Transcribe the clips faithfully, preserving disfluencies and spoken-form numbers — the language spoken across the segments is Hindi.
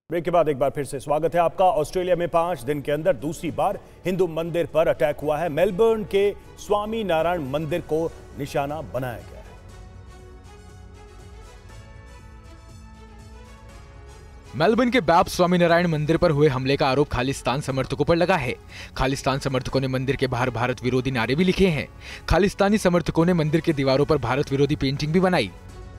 ब्रेक के बाद एक बार फिर से स्वागत है आपका। ऑस्ट्रेलिया में पांच दिन के अंदर दूसरी बार हिंदू मंदिर पर अटैक हुआ है। मेलबर्न के स्वामी नारायण मंदिर को निशाना बनाया गया है। मेलबर्न के बैप्टिस्ट स्वामीनारायण मंदिर पर हुए हमले का आरोप खालिस्तान समर्थकों पर लगा है। खालिस्तान समर्थकों ने मंदिर के बाहर भारत विरोधी नारे भी लिखे हैं। खालिस्तानी समर्थकों ने मंदिर के दीवारों पर भारत विरोधी पेंटिंग भी बनाई।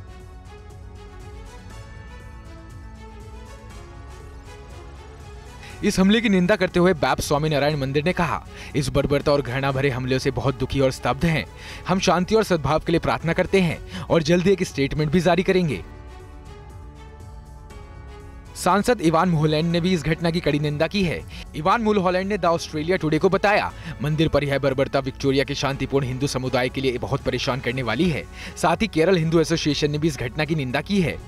इस हमले की निंदा करते हुए बैप्टिस्ट स्वामीनारायण मंदिर ने कहा, इस बर्बरता और घृणा भरे हमले से बहुत दुखी और स्तब्ध हैं। हम शांति और सद्भाव के लिए प्रार्थना करते हैं और जल्द ही एक स्टेटमेंट भी जारी करेंगे। सांसद इवान मुलहैलेंड ने भी इस घटना की कड़ी निंदा की है। इवान मुलहैलेंड ने द ऑस्ट्रेलिया टुडे को बताया, मंदिर पर यह बर्बरता विक्टोरिया के शांतिपूर्ण हिंदू समुदाय के लिए बहुत परेशान करने वाली है। साथ ही केरल हिंदू एसोसिएशन ने भी इस घटना की निंदा की है।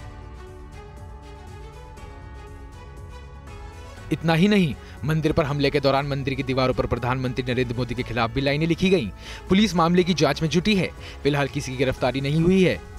इतना ही नहीं, मंदिर पर हमले के दौरान मंदिर की दीवारों पर प्रधानमंत्री नरेंद्र मोदी के खिलाफ भी लाइनें लिखी गईं। पुलिस मामले की जांच में जुटी है। फिलहाल किसी की गिरफ्तारी नहीं हुई है।